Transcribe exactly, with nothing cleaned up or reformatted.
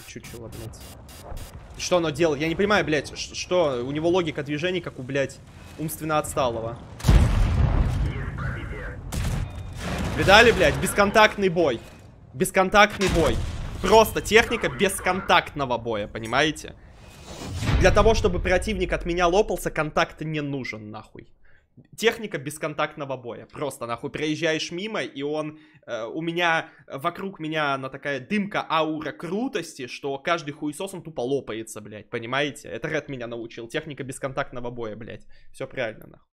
чучело, блядь. Что оно делает? Я не понимаю, блядь, что у него логика движений, как у, блядь, умственно отсталого. Видали, блядь? Бесконтактный бой. Бесконтактный бой. Просто техника бесконтактного боя, понимаете? Для того, чтобы противник от меня лопался, контакт не нужен, нахуй. Техника бесконтактного боя. Просто, нахуй, проезжаешь мимо, и он... Э, у меня... Вокруг меня она такая дымка, аура крутости, что каждый хуесос, он тупо лопается, блядь. Понимаете? Это Ред меня научил. Техника бесконтактного боя, блядь. Все правильно, нахуй.